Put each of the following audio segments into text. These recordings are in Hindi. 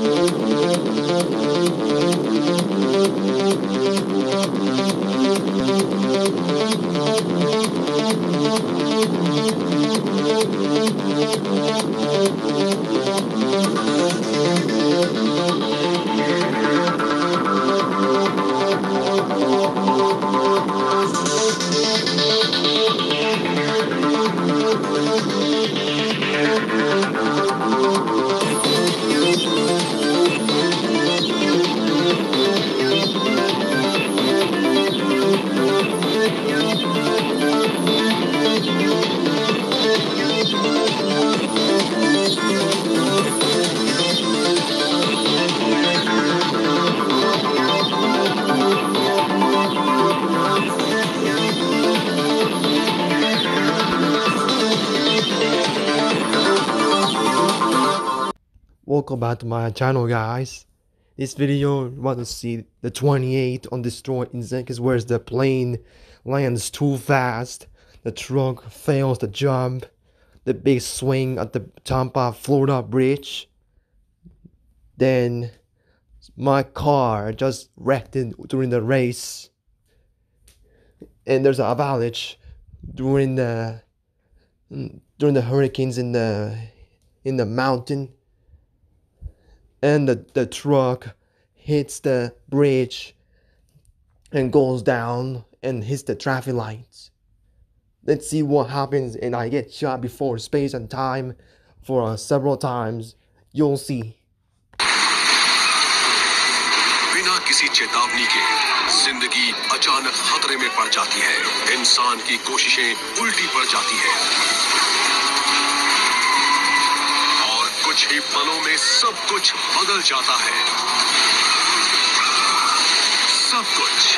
Welcome back to my channel, guys. This video, you want to see the 28 on destroyed incident, where the plane lands too fast, the truck fails to jump, the big swing at the Tampa, Florida bridge. Then my car just wrecked during the race, and there's an avalanche during the hurricanes in the mountain. And the truck hits the bridge and goes down and hits the traffic lights. Let's see what happens, and I get shot before space and time for several times. You'll see. बिना किसी चेतावनी के जिंदगी अचानक खतरे में पड़ जाती है। इंसान की कोशिशें उल्टी पड़ जाती है और कुछ ही पलों में सब कुछ बदल जाता है। सब कुछ।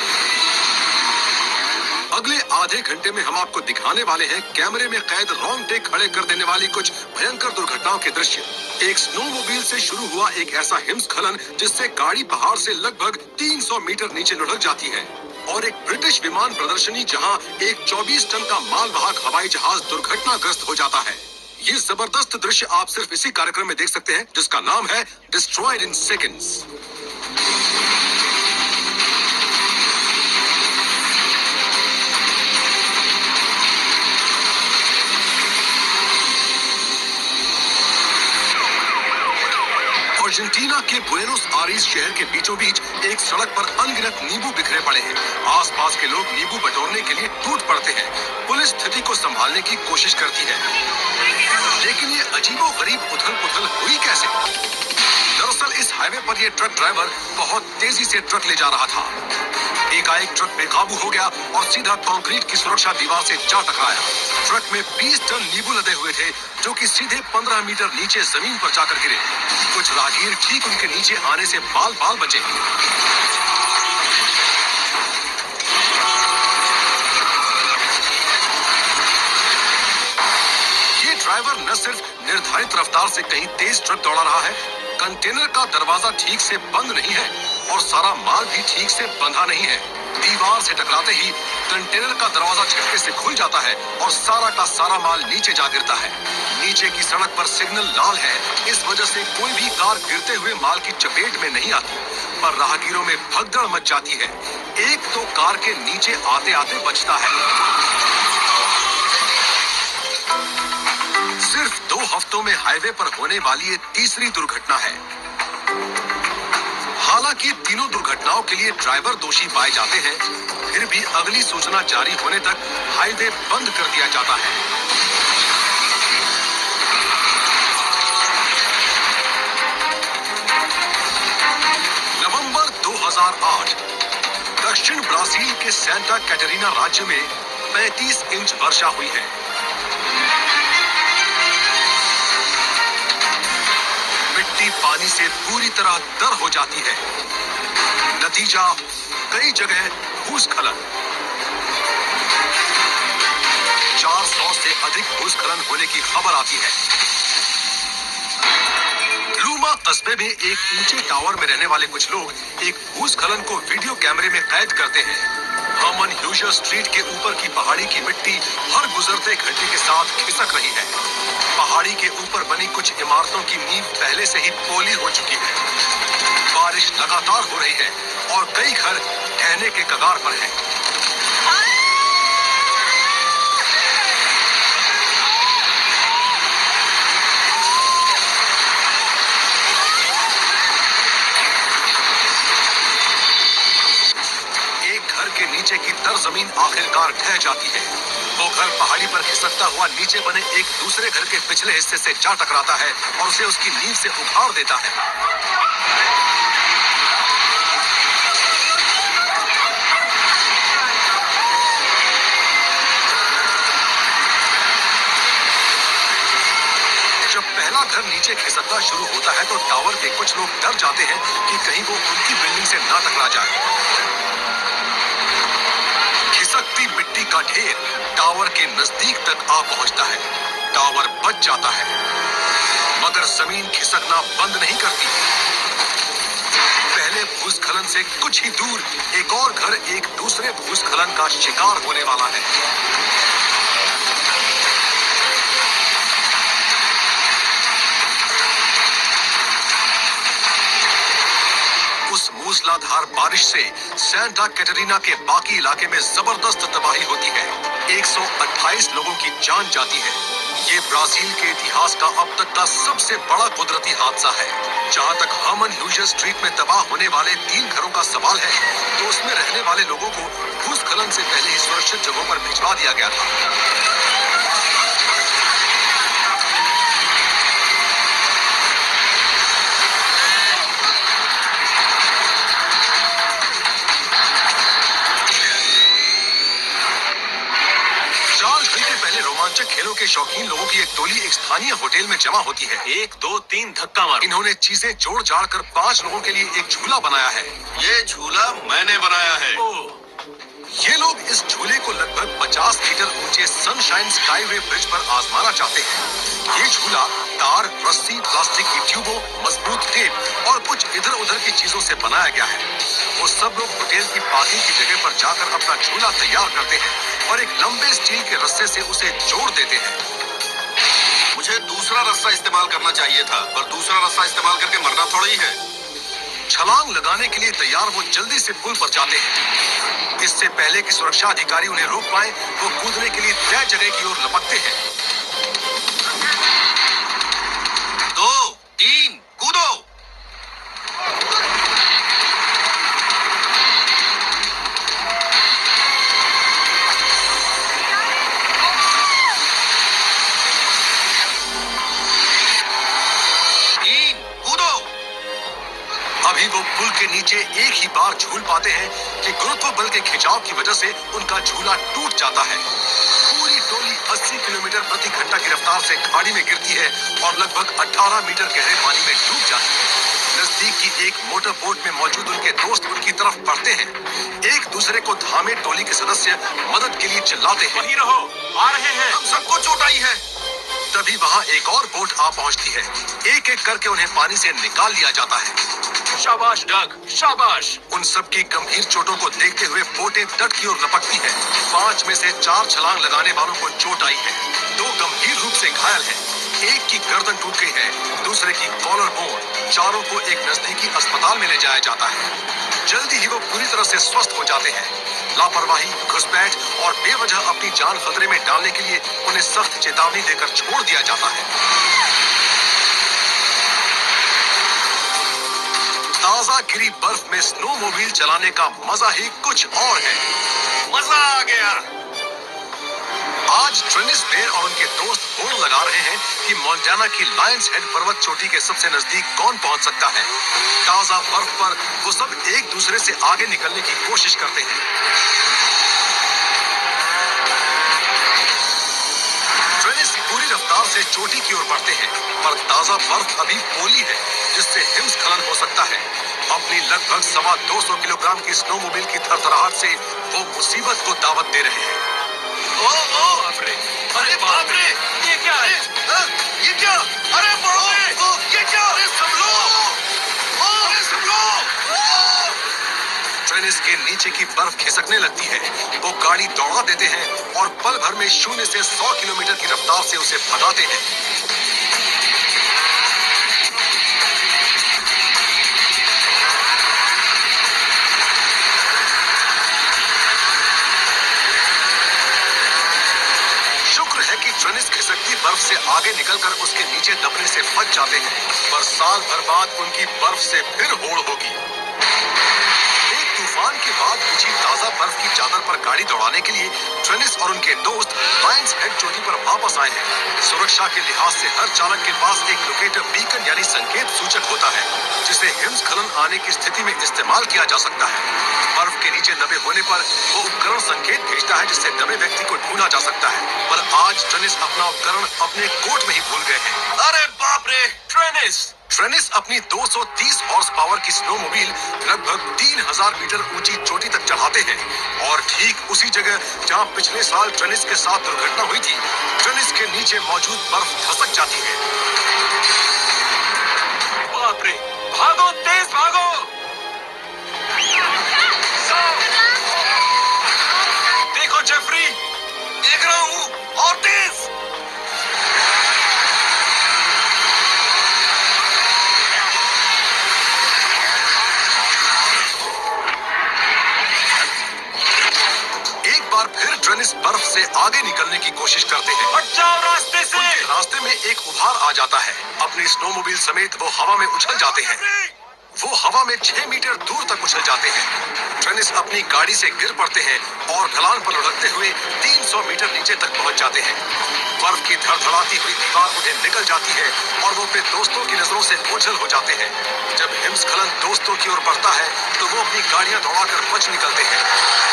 अगले आधे घंटे में हम आपको दिखाने वाले हैं कैमरे में कैद रोंगटे खड़े कर देने वाली कुछ भयंकर दुर्घटनाओं के दृश्य। एक स्नोमोबाइल से शुरू हुआ एक ऐसा हिमस्खलन जिससे गाड़ी पहाड़ से लगभग 300 मीटर नीचे लुढ़क जाती है, और एक ब्रिटिश विमान प्रदर्शनी जहां एक 24 टन का मालवाहक हवाई जहाज दुर्घटनाग्रस्त हो जाता है। ये जबरदस्त दृश्य आप सिर्फ इसी कार्यक्रम में देख सकते हैं, जिसका नाम है डिस्ट्रॉयड इन सेकंड्स। अर्जेंटीना के बुएनोस आयर्स शहर के बीचों बीच एक सड़क पर अनगिनत नींबू बिखरे पड़े हैं। आसपास के लोग नींबू बटोरने के लिए टूट पड़ते हैं। पुलिस स्थिति को संभालने की कोशिश करती है, लेकिन ये अजीबोगरीब उथल-पुथल हुई कैसे? दरअसल इस हाईवे पर ये ट्रक ड्राइवर बहुत तेजी से ट्रक ले जा रहा था। एकाएक ट्रक बेकाबू हो गया और सीधा कंक्रीट की सुरक्षा दीवार से जा टकराया। ट्रक में 20 टन नींबू लदे हुए थे, जो कि सीधे 15 मीटर नीचे जमीन पर जाकर गिरे। कुछ राहगीर ठीक उनके नीचे आने से बाल-बाल बचे। ये ड्राइवर न सिर्फ निर्धारित रफ्तार से कहीं तेज ट्रक दौड़ा रहा है, कंटेनर का दरवाजा ठीक से बंद नहीं है और सारा माल भी ठीक से बंधा नहीं है। दीवार से टकराते ही कंटेनर का दरवाजा झटके से खुल जाता है और सारा का सारा माल नीचे जा गिरता है। नीचे की सड़क पर सिग्नल लाल है, इस वजह से कोई भी कार गिरते हुए माल की चपेट में नहीं आती, पर राहगीरों में भगदड़ मच जाती है। एक तो कार के नीचे आते आते बचता है। सिर्फ 2 हफ्तों में हाईवे पर होने वाली ये तीसरी दुर्घटना है। हालांकि तीनों दुर्घटनाओं के लिए ड्राइवर दोषी पाए जाते हैं, फिर भी अगली सूचना जारी होने तक हाईवे बंद कर दिया जाता है। नवंबर 2008 दक्षिण ब्राजील के सेंटा कैटरीना राज्य में 35 इंच वर्षा हुई है। मिट्टी पानी से पूरी तरह तर हो जाती है। नतीजा कई जगह भूस्खलन। 400 से अधिक भूस्खलन होने की खबर आती है। लूमा कस्बे में एक ऊंचे टावर में रहने वाले कुछ लोग एक भूस्खलन को वीडियो कैमरे में कैद करते हैं। हर्मन ह्यूजर स्ट्रीट के ऊपर की पहाड़ी की मिट्टी हर गुजरते घंटे के साथ खिसक रही है। पहाड़ी के ऊपर बनी कुछ इमारतों की नींव पहले से ही पोली हो चुकी है। लगातार हो रही है और कई घर ढहने के कगार पर हैं। नीचे की तर जमीन आखिरकार ढह जाती है। वो घर पहाड़ी पर खिसकता हुआ नीचे बने एक दूसरे घर के पिछले हिस्से से जा टकराता है और उसे उसकी नींव से उखाड़ देता है। जब पहला घर नीचे खिसकना शुरू होता है तो टावर के कुछ लोग डर जाते हैं कि कहीं वो उनकी बिल्डिंग से ना टकरा जाए। खिसकती मिट्टी का ढेर टावर के नजदीक तक आ पहुंचता है। टावर बच जाता है, मगर जमीन खिसकना बंद नहीं करती। पहले भूस्खलन से कुछ ही दूर एक और घर एक दूसरे भूस्खलन का शिकार होने वाला है। उस मूसलाधार बारिश से सेंटा कैटरीना के बाकी इलाके में जबरदस्त तबाही होती है। 128 लोगों की जान जाती है। ये ब्राजील के इतिहास का अब तक का सबसे बड़ा कुदरती हादसा है। जहां तक हर्मन ह्यूजर स्ट्रीट में तबाह होने वाले 3 घरों का सवाल है, तो उसमें रहने वाले लोगों को भूस्खलन से पहले ही सुरक्षित जगहों पर भिजवा दिया गया था। रोमांचक खेलों के शौकीन लोगों की एक टोली एक स्थानीय होटल में जमा होती है। 1 2 3 धक्का मार। इन्होंने चीजें जोड़ जाड़ कर 5 लोगों के लिए एक झूला बनाया है। ये झूला मैंने बनाया है। ये लोग इस झूले को लगभग 50 मीटर ऊंचे सनशाइन स्काईवे ब्रिज पर आजमाना चाहते हैं। ये झूला तार, रस्सी, प्लास्टिक की ट्यूबों, मजबूत टेप और कुछ इधर उधर की चीजों से बनाया गया है। वो सब लोग होटल की पार्किंग की जगह पर जाकर अपना झूला तैयार करते हैं और एक लंबे स्टील के रस्से से उसे जोड़ देते हैं। मुझे दूसरा रस्सा इस्तेमाल करना चाहिए था, पर दूसरा रस्सा इस्तेमाल करके मरना थोड़ा ही है। छलांग लगाने के लिए तैयार वो जल्दी से पुल पर जाते हैं। इससे पहले कि सुरक्षा अधिकारी उन्हें रोक पाए, वो कूदने के लिए तय जगह की ओर लपकते हैं। 2 3 कूदो। अभी वो पुल के नीचे एक ही बार झूल पाते हैं कि गुरुत्व बल के खिंचाव की वजह से उनका झूला टूट जाता है। पूरी टोली 80 किलोमीटर प्रति घंटा की रफ्तार से खाड़ी में गिरती है और लगभग 18 मीटर गहरे पानी में डूब जाती है। नजदीक की एक मोटर बोट में मौजूद उनके दोस्त उनकी तरफ बढ़ते हैं। एक दूसरे को थामे टोली के सदस्य मदद के लिए चिल्लाते हैं, वहीं रहो, आ रहे हैं, हम सबको चोट आई है। तभी वहाँ एक और बोट आ पहुँचती है। एक एक करके उन्हें पानी से निकाल लिया जाता है। शाबाश डग, शाबाश। उन सब की गंभीर चोटों को देखते हुए बोटें तट की ओर लपकती हैं। 5 में से 4 छलांग लगाने वालों को चोट आई है। 2 गंभीर रूप से घायल हैं। एक की गर्दन टूट गई है, दूसरे की कॉलर बोन। चारों को एक नजदीकी अस्पताल में ले जाया जाता है। जल्दी ही वो पूरी तरह से स्वस्थ हो जाते हैं। लापरवाही, घुसपैठ और बेवजह अपनी जान खतरे में डालने के लिए उन्हें सख्त चेतावनी देकर छोड़ दिया जाता है। ताजा गिरी बर्फ में स्नोमोबाइल चलाने का मजा ही कुछ और है। मजा आ गया। आज ट्रेनिस बेयर और उनके दोस्त होड़ लगा रहे हैं कि मोंटाना की लायंस हेड पर्वत चोटी के सबसे नजदीक कौन पहुंच सकता है। ताजा बर्फ पर वो सब एक दूसरे से आगे निकलने की कोशिश करते हैं। ट्रेनिस पूरी रफ्तार से चोटी की ओर बढ़ते हैं, पर ताजा बर्फ अभी पोली है, जिससे हिमस्खलन हो सकता है। अपनी लगभग 225 किलोग्राम की स्नोमोबाइल की थरथराहट से वो मुसीबत को दावत दे रहे हैं। बाप रे, अरे बाप रे, ये क्या है? ये क्या? अरे बाप रे, ये क्या? अरे संभलो, अरे संभलो। ट्रेनिस के नीचे की बर्फ खिसकने लगती है। वो गाड़ी दौड़ा देते हैं और पल भर में 0 से 100 किलोमीटर की रफ्तार से उसे भगाते हैं। बर्फ से आगे निकलकर उसके नीचे दबने से बच जाते हैं, पर साल भर बाद उनकी बर्फ से फिर होड़ होगी। एक तूफान के बाद बिछी ताजा बर्फ की चादर पर गाड़ी दौड़ाने के लिए ट्रेनिस और उनके दोस्त लायंस हेड चोटी पर वापस आए हैं। सुरक्षा के लिहाज से हर चालक के पास एक लोकेटर बीकन यानी संकेत सूचक होता है, जिसे हिमस्खलन आने की स्थिति में इस्तेमाल किया जा सकता है। बर्फ के नीचे दबे होने पर वो उपकरण संकेत भेजता है, जिससे दबे व्यक्ति को ढूंढा जा सकता है। पर आज ट्रेनिस अपना उपकरण अपने कोट में ही भूल गए हैं। अरे बाप रे, ट्रेनिस अपनी 230 हॉर्स पावर की स्नोमोबाइल लगभग 3000 मीटर ऊंची चोटी तक चढ़ाते हैं, और ठीक उसी जगह जहां पिछले साल ट्रेनिस के साथ दुर्घटना हुई थी, ट्रेनिस के नीचे मौजूद बर्फ धसक जाती है। बाप रे, भागो, तेज भागो। देखो जेफरी, देख रहा हूँ, और तेज। फिर ट्रेनिस बर्फ से आगे निकलने की कोशिश करते हैं। हट जाओ रास्ते से। उनके रास्ते में एक उभार आ जाता है। अपनी स्नोमोबाइल समेत वो हवा में उछल जाते हैं। वो हवा में 6 मीटर दूर तक उछल जाते हैं। ट्रेनिस अपनी गाड़ी से गिर पड़ते हैं और ढलान पर लुढ़कते हुए 300 मीटर नीचे तक पहुंच जाते हैं। बर्फ की धड़धड़ाती हुई दीवार उन्हें निकल जाती है और वो अपने दोस्तों की नजरों से ओझल हो जाते हैं। जब हिमस्खलन दोस्तों की ओर बढ़ता है तो वो अपनी गाड़ियां दौड़ाकर बच निकलते हैं।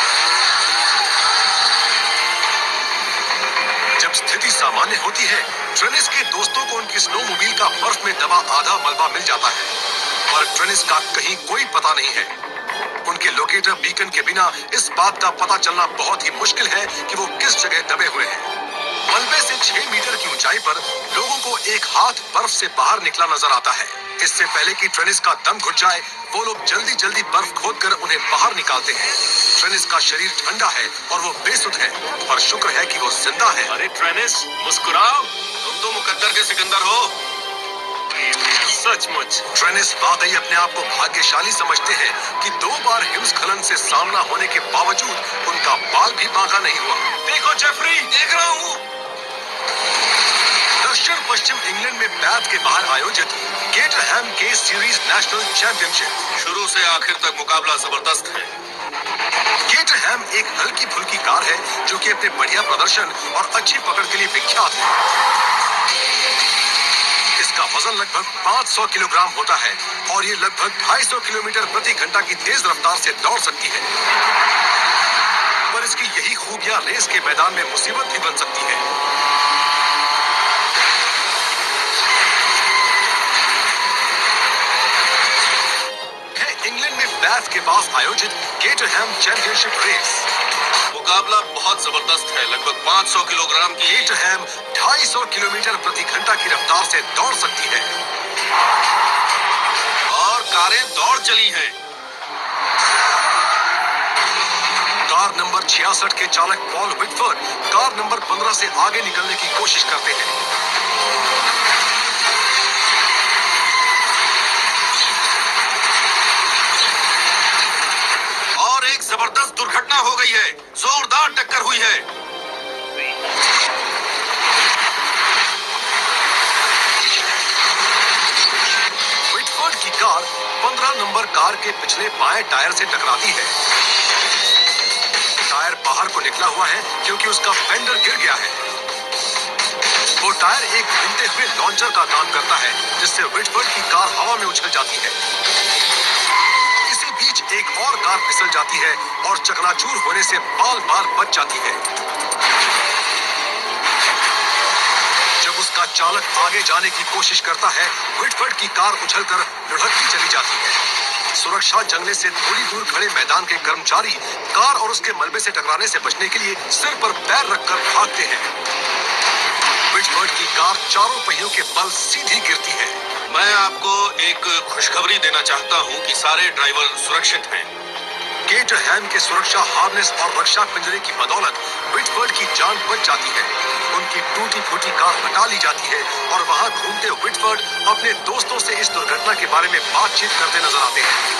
जब स्थिति सामान्य होती है, ट्रेनिस के दोस्तों को उनकी स्नोमोबाइल का बर्फ में दबा आधा मलबा मिल जाता है, पर ट्रेनिस का कहीं कोई पता नहीं है। उनके लोकेटर बीकन के बिना इस बात का पता चलना बहुत ही मुश्किल है कि वो किस जगह दबे हुए हैं। मलबे से 6 मीटर की ऊंचाई पर लोगों को एक हाथ बर्फ से बाहर निकला नजर आता है। इससे पहले कि ट्रेनिस का दम घुट जाए, वो लोग जल्दी जल्दी बर्फ खोदकर उन्हें बाहर निकालते हैं। ट्रेनिस का शरीर ठंडा है और वो बेसुध है, पर शुक्र है कि वो जिंदा है। अरे ट्रेनिस, मुस्कुराओ, तुम तो मुकद्दर के सिकंदर हो। सचमुच ट्रेनिस वाकई अपने आप को भाग्यशाली समझते हैं कि 2 बार हिमस्खलन से सामना होने के बावजूद उनका बाल भी बांका नहीं हुआ। देखो जेफरी, देख रहा हूँ। दक्षिण पश्चिम इंग्लैंड में बैथ के बाहर आयोजित केटरहैम के सीरीज नेशनल चैंपियनशिप शुरू से आखिर तक मुकाबला जबरदस्त है। केटरहैम एक हल्की फुल्की कार है जो कि अपने बढ़िया प्रदर्शन और अच्छी पकड़ के लिए विख्यात है। इसका वजन लगभग 500 किलोग्राम होता है और ये लगभग 250 किलोमीटर प्रति घंटा की तेज रफ्तार से दौड़ सकती है। पर इसकी यही खूबियां रेस के मैदान में मुसीबत भी बन सकती है। इंग्लैंड में बैथ के पास आयोजित केटरहैम चैंपियनशिप रेस। मुकाबला बहुत जबरदस्त है। लगभग 500 किलोग्राम की केटरहैम 250 किलोमीटर प्रति घंटा की रफ्तार से दौड़ सकती है और कारें दौड़ चली हैं। कार नंबर 66 के चालक पॉल विटफोर्ड कार नंबर 15 से आगे निकलने की कोशिश करते हैं। जबरदस्त दुर्घटना हो गई है। जोरदार टक्कर हुई है। विटफोर्ड की कार 15 नंबर कार के पिछले बाएं टायर से टकराती है। टायर बाहर को निकला हुआ है क्योंकि उसका फेंडर गिर गया है। वो टायर एक घूमते हुए लॉन्चर का काम करता है, जिससे विटफोर्ड की कार हवा में उछल जाती है। इसी बीच एक और कार फिसल जाती है और चकनाचूर होने से बाल बाल बच जाती है। जब उसका चालक आगे जाने की कोशिश करता है, विटफोर्ड की कार उछलकर लुढ़कती चली जाती है। सुरक्षा जंगले से थोड़ी दूर खड़े मैदान के कर्मचारी कार और उसके मलबे से टकराने से बचने के लिए सिर पर पैर रखकर भागते हैं। विटफोर्ड की कार चारों पहियों के बल सीधी गिरती है। मैं आपको एक खुशखबरी देना चाहता हूं कि सारे ड्राइवर सुरक्षित हैं। केटरहैम के सुरक्षा हार्नेस और रक्षा पिंजरे की बदौलत विटफोर्ड की जान बच जाती है। उनकी टूटी फूटी कार हटा ली जाती है और वहां घूमते विटफोर्ड अपने दोस्तों से इस दुर्घटना के बारे में बातचीत करते नजर आते हैं।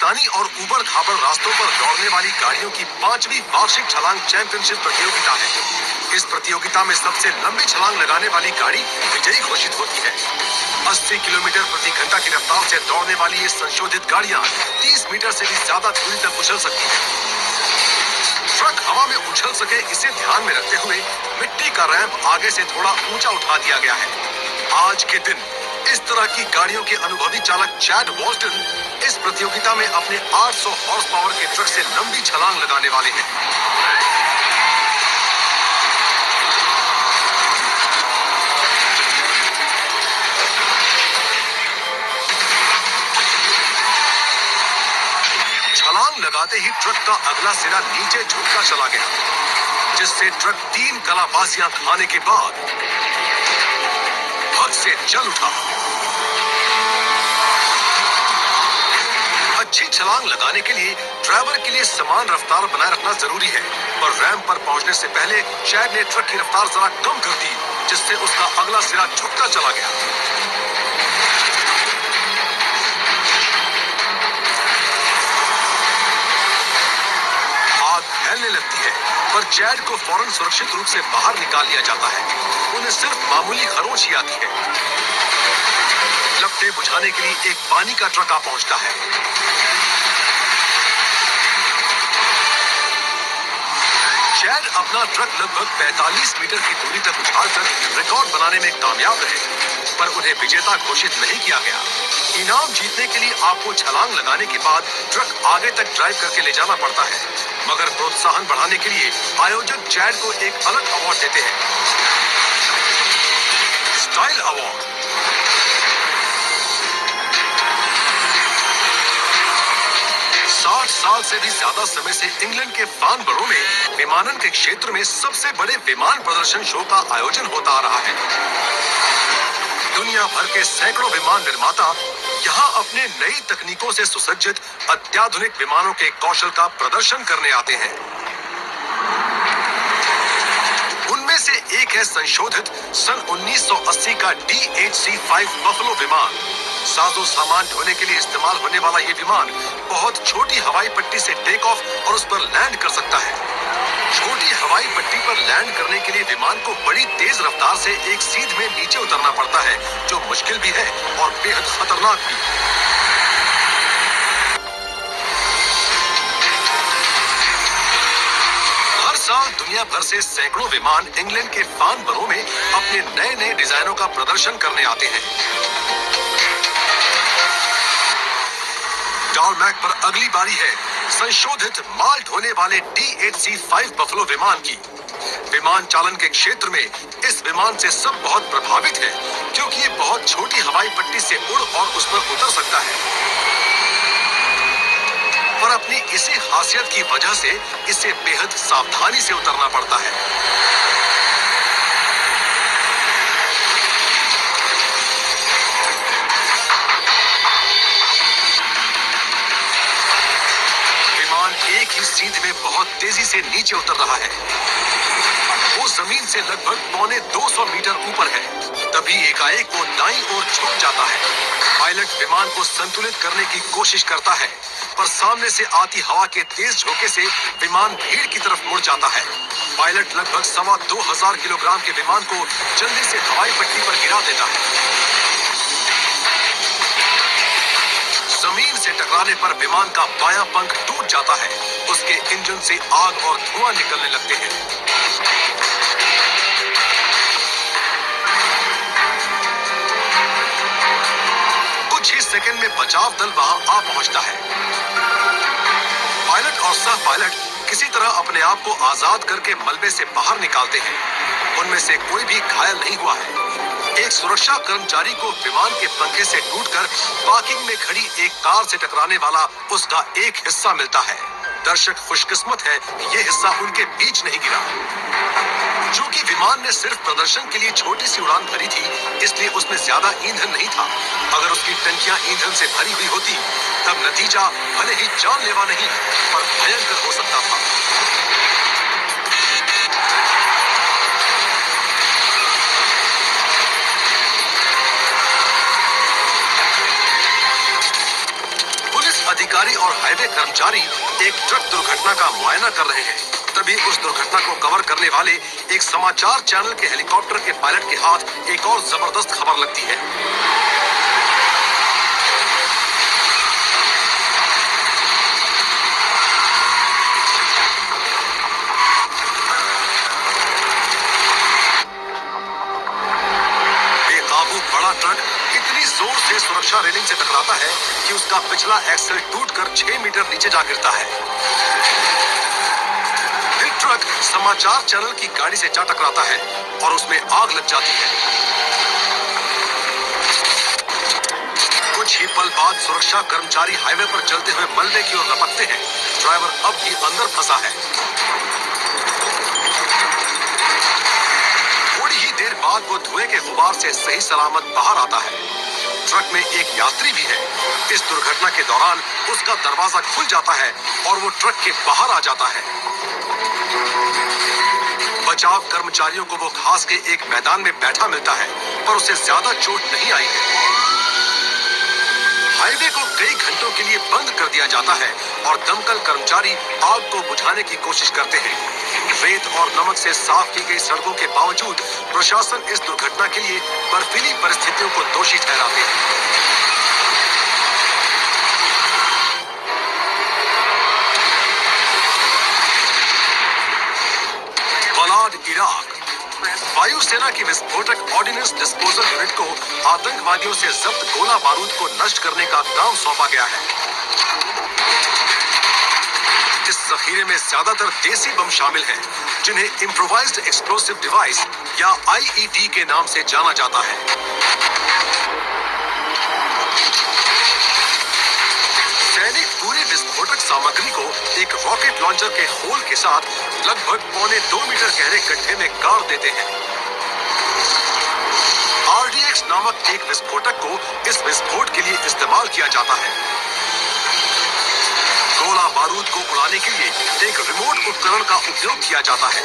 मैदानी और ऊबड़ खाबड़ रास्तों पर दौड़ने वाली गाड़ियों की 5वीं वार्षिक छलांग चैंपियनशिप प्रतियोगिता है। इस प्रतियोगिता में सबसे लंबी छलांग लगाने वाली गाड़ी विजयी घोषित होती है। 80 किलोमीटर प्रति घंटा की रफ्तार से दौड़ने वाली ये संशोधित गाड़ियां 30 मीटर से भी ज्यादा दूरी तक उछल सकती हैं। ट्रक हवा में उछल सके इसे ध्यान में रखते हुए मिट्टी का रैंप आगे से थोड़ा ऊंचा उठा दिया गया है। आज के दिन इस तरह की गाड़ियों के अनुभवी चालक चैड वॉल्टन इस प्रतियोगिता में अपने 800 हॉर्स पावर के ट्रक से लंबी छलांग लगाने वाले हैं। छलांग लगाते ही ट्रक का अगला सिरा नीचे झुकता चला गया, जिससे ट्रक 3 कलाबाजियां खाने के बाद भग से जल उठा। अच्छी छलांग लगाने के लिए ड्राइवर के लिए समान रफ्तार बनाए रखना जरूरी है, पर रैंप पर पहुंचने से पहले चैड ने ट्रक की रफ्तार जरा कम कर दी, जिससे उसका अगला सिरा झुकता चला गया। आग फैलने लगती है, पर चैड को फौरन सुरक्षित रूप से बाहर निकाल लिया जाता है। उन्हें सिर्फ मामूली खरोंच ही आती है। लपटें बुझाने के लिए एक पानी का ट्रक आ पहुंचता है। चैड अपना ट्रक लगभग 45 मीटर की दूरी तक उछालकर रिकॉर्ड बनाने में कामयाब रहे, पर उन्हें विजेता घोषित नहीं किया गया। इनाम जीतने के लिए आपको छलांग लगाने के बाद ट्रक आगे तक ड्राइव करके ले जाना पड़ता है, मगर प्रोत्साहन बढ़ाने के लिए आयोजक चैड को एक अलग अवार्ड देते हैं, स्टाइल अवार्ड। 60 साल से भी ज्यादा समय से इंग्लैंड के फार्नबरो में विमानन के क्षेत्र में सबसे बड़े विमान प्रदर्शन शो का आयोजन होता आ रहा है। दुनिया भर के सैकड़ों विमान निर्माता यहाँ अपने नई तकनीकों से सुसज्जित अत्याधुनिक विमानों के कौशल का प्रदर्शन करने आते हैं। उनमें से एक है संशोधित सन 1980 का DHC-5 बफलो विमान। साजो सामान ढोने के लिए इस्तेमाल होने वाला ये विमान बहुत छोटी हवाई पट्टी से टेक ऑफ और उस पर लैंड कर सकता है। छोटी हवाई पट्टी पर लैंड करने के लिए विमान को बड़ी तेज रफ्तार से एक सीध में नीचे उतरना पड़ता है, जो मुश्किल भी है और बेहद खतरनाक भी। हर साल दुनिया भर से सैकड़ों विमान इंग्लैंड के फार्नबरो में अपने नए नए डिजाइनों का प्रदर्शन करने आते हैं। टारमैक पर अगली बारी है संशोधित माल ढोने वाले DHC-5 बफलो विमान की। विमान चालन के क्षेत्र में इस विमान से सब बहुत प्रभावित है, क्योंकि ये बहुत छोटी हवाई पट्टी से उड़ और उस पर उतर सकता है, पर अपनी इसी खासियत की वजह से इसे बेहद सावधानी से उतरना पड़ता है। एक ही सीध में बहुत तेजी से नीचे उतर रहा है। वो जमीन से लगभग पौने 200 मीटर ऊपर है। तभी एकाएक वो दाईं ओर झुक जाता है। पायलट विमान को संतुलित करने की कोशिश करता है, पर सामने से आती हवा के तेज झोंके से विमान भीड़ की तरफ मुड़ जाता है। पायलट लगभग 2,25,000 किलोग्राम के विमान को जल्दी से हवाई पट्टी पर गिरा देता है। जमीन से टकराने पर विमान का बायां पंख टूट जाता है। उसके इंजन से आग और धुआं निकलने लगते हैं। कुछ ही सेकंड में बचाव दल वहां आ पहुंचता है। पायलट और सह पायलट किसी तरह अपने आप को आजाद करके मलबे से बाहर निकालते हैं। उनमें से कोई भी घायल नहीं हुआ है। एक सुरक्षा कर्मचारी को विमान के पंखे से टूटकर पार्किंग में खड़ी एक कार से टकराने वाला उसका एक हिस्सा मिलता है। दर्शक खुशकिस्मत है कि यह हिस्सा उनके बीच नहीं गिरा। चूंकि विमान ने सिर्फ प्रदर्शन के लिए छोटी सी उड़ान भरी थी, इसलिए उसमें ज्यादा ईंधन नहीं था। अगर उसकी टंकियां ईंधन से भरी हुई होती, तब नतीजा भले ही जानलेवा नहीं, पर भयंकर हो सकता था। अधिकारी और हाईवे कर्मचारी एक ट्रक दुर्घटना का मुआयना कर रहे हैं। तभी उस दुर्घटना को कवर करने वाले एक समाचार चैनल के हेलीकॉप्टर के पायलट के हाथ एक और जबरदस्त खबर लगती है। बेकाबू बड़ा ट्रक इतनी जोर से सुरक्षा रेलिंग से टकराता है कि उसका पिछला एक्सल टूटकर 6 मीटर नीचे जा गिरता है। ट्रक समाचार चैनल की गाड़ी से जा टकराता है और उसमें आग लग जाती है। कुछ ही पल बाद सुरक्षा कर्मचारी हाईवे पर चलते हुए मलबे की ओर लपकते हैं। ड्राइवर अब भी अंदर फंसा है। थोड़ी ही देर बाद वो धुएं के गुबार से सही सलामत बाहर आता है। ट्रक में एक यात्री भी है। इस दुर्घटना के दौरान उसका दरवाजा खुल जाता है और वो ट्रक के बाहर आ जाता है। बचाव कर्मचारियों को वो घास के एक मैदान में बैठा मिलता है, पर उसे ज्यादा चोट नहीं आई है। हाईवे को कई घंटों के लिए बंद कर दिया जाता है और दमकल कर्मचारी आग को बुझाने की कोशिश करते हैं। रेत और नमक से साफ की गई सड़कों के बावजूद प्रशासन इस दुर्घटना के लिए बर्फीली परिस्थितियों को दोषी ठहराते हैं। इराक वायुसेना की विस्फोटक ऑर्डिनेंस डिस्पोजल यूनिट को आतंकवादियों से जब्त गोला बारूद को नष्ट करने का काम सौंपा गया है। इस जखीरे में ज्यादातर देसी बम शामिल हैं, जिन्हें इम्प्रोवाइज्ड एक्सप्लोसिव डिवाइस या आईईडी के नाम से जाना जाता है। सैनिक पूरी विस्फोटक सामग्री को एक रॉकेट लॉन्चर के होल के साथ लगभग 1.25 मीटर गहरे गड्ढे में गाड़ देते हैं। RDX नामक एक विस्फोटक को इस विस्फोट के लिए इस्तेमाल किया जाता है। गोला बारूद को उड़ाने के लिए एक रिमोट उपकरण का उपयोग किया जाता है।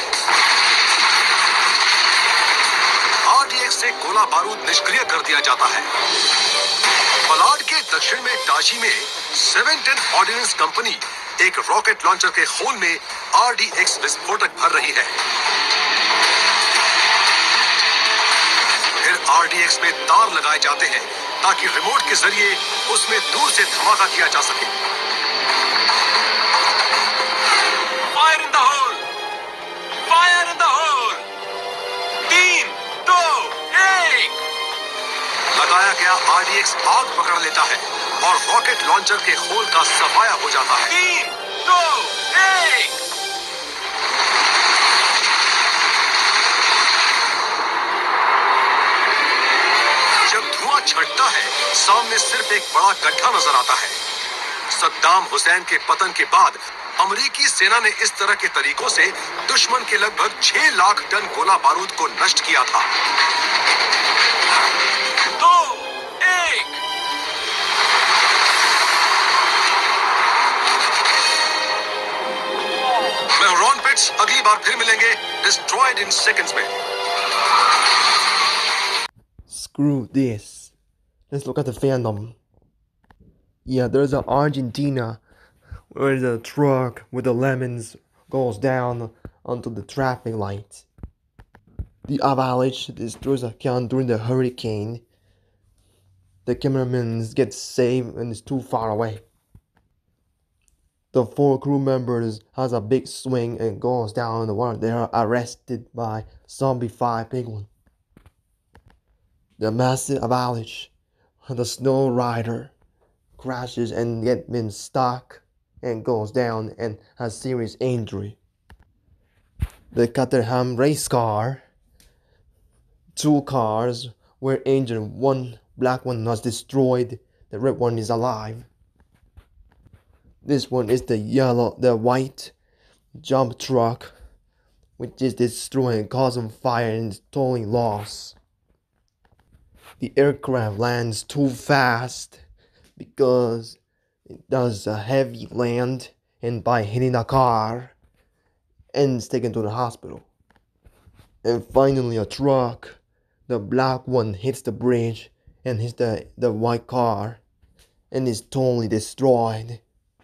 RDX से गोला बारूद निष्क्रिय कर दिया जाता है। बलाड के दक्षिण में टाजी में 710 ऑर्डिनेंस कंपनी एक रॉकेट लॉन्चर के होल में RDX विस्फोटक भर रही है। फिर RDX में तार लगाए जाते हैं ताकि रिमोट के जरिए उसमें दूर से धमाका किया जा सके। Fire in the hole! Fire in the hole! 3, 2, 1! लगाया गया RDX आग पकड़ लेता है और रॉकेट लॉन्चर के होल का सफाया हो जाता है। 3, 2, 1! जब धुआं छटता है, सामने सिर्फ एक बड़ा गड्ढा नजर आता है। सद्दाम हुसैन के पतन के बाद अमेरिकी सेना ने इस तरह के तरीकों से दुश्मन के लगभग 6 लाख टन गोला बारूद को नष्ट किया था। 2, 1! मैं हूं रॉन पिट्स। अगली बार फिर मिलेंगे डिस्ट्रॉयड इन सेकंड्स में। Screw this. Let's look at the fandom. Yeah, there's an Argentina where the truck with the lemons goes down onto the traffic light. The avalanche destroys a can during the hurricane. The cameraman gets saved and is too far away. The 4 crew members has a big swing and goes down in the water. They are arrested by Zombie 5 Penguin. The massive avalanche, the snow rider crashes and gets been stuck and goes down and has serious injury. The Caterham race car, 2 cars were injured. One black one was destroyed. The red one is alive. This one is the white jump truck, which is destroying, causing fire and totally lost. The aircraft lands too fast because it does a heavy land and by hitting a car and is taken to the hospital. And finally a truck, the black one, hits the bridge and hits the white car and is totally destroyed.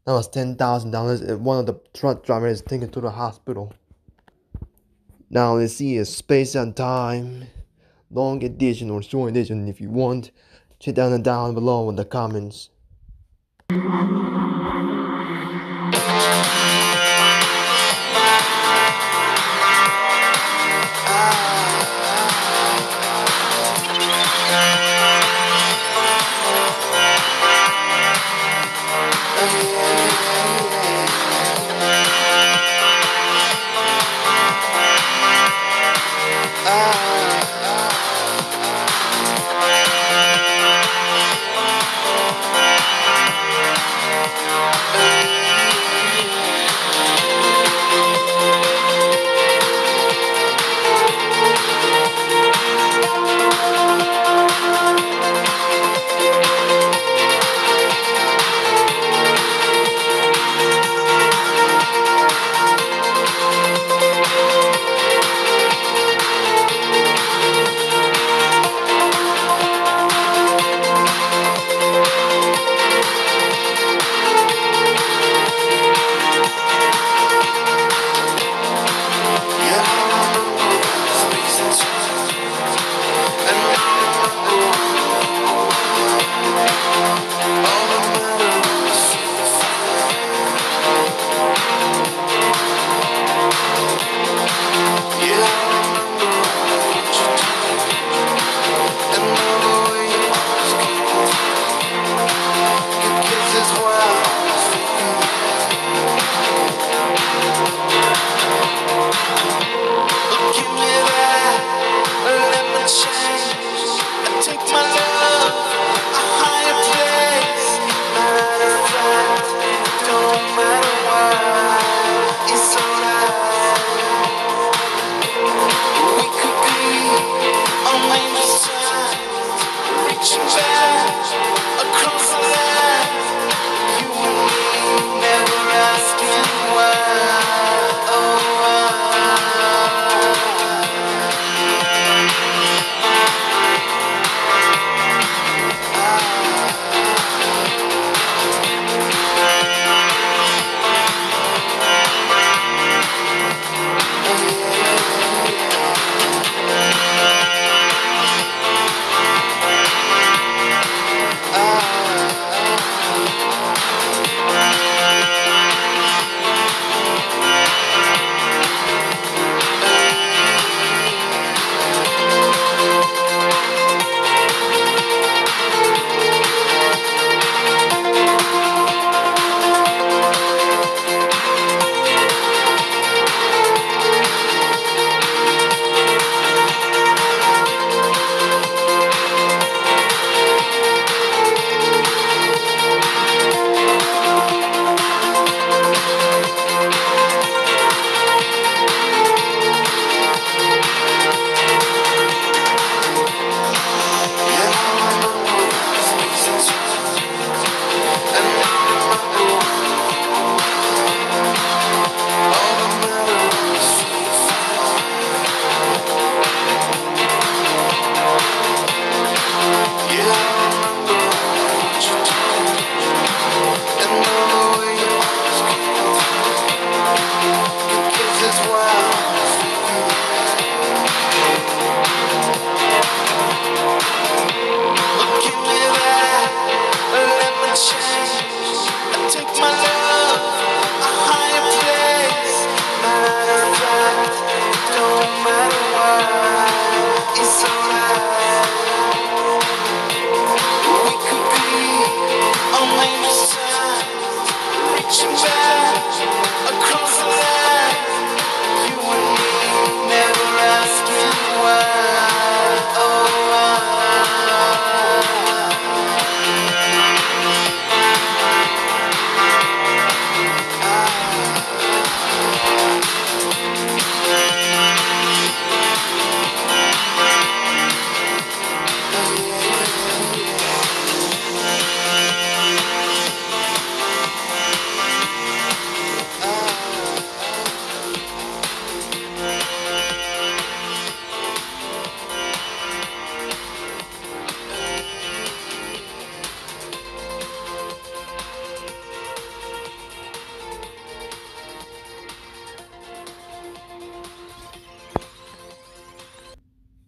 That was $10,000. One of the truck drivers is taken to the hospital. Now let's see is Space and Time, long edition or short edition if you want. Check down below in the comments.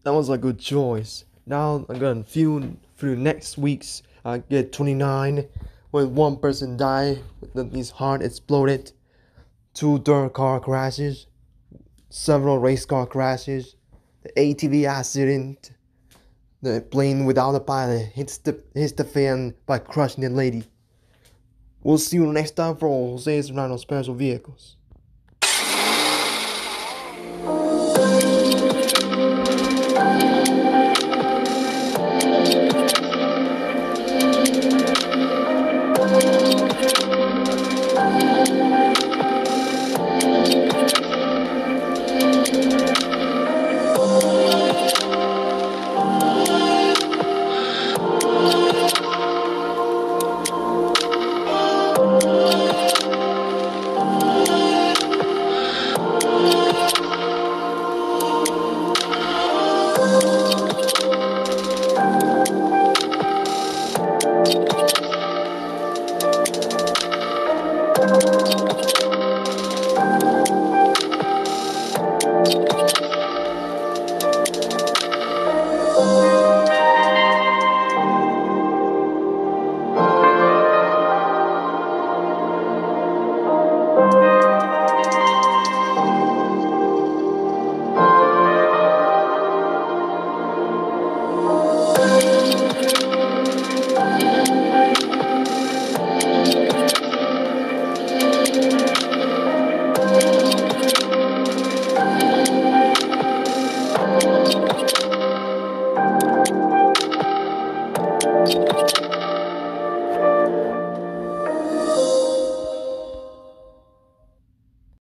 That was a good choice. Now I'm gonna feel through next week's Get 29, when one person died, his heart exploded, 2 dirt car crashes, several race car crashes, the ATV accident, the plane without a pilot hits the fan by crushing the lady. We'll see you next time for Jose's Rhino Special Vehicles.